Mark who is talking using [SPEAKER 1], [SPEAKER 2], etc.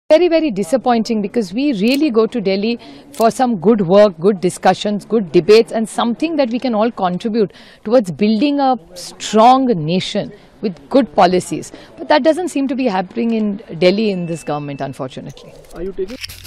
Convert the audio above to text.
[SPEAKER 1] Very, very disappointing, because we really go to Delhi for some good work, good discussions, good debates, and something that we can all contribute towards building a strong nation with good policies. But that doesn't seem to be happening in Delhi in this government, unfortunately.
[SPEAKER 2] Are you taking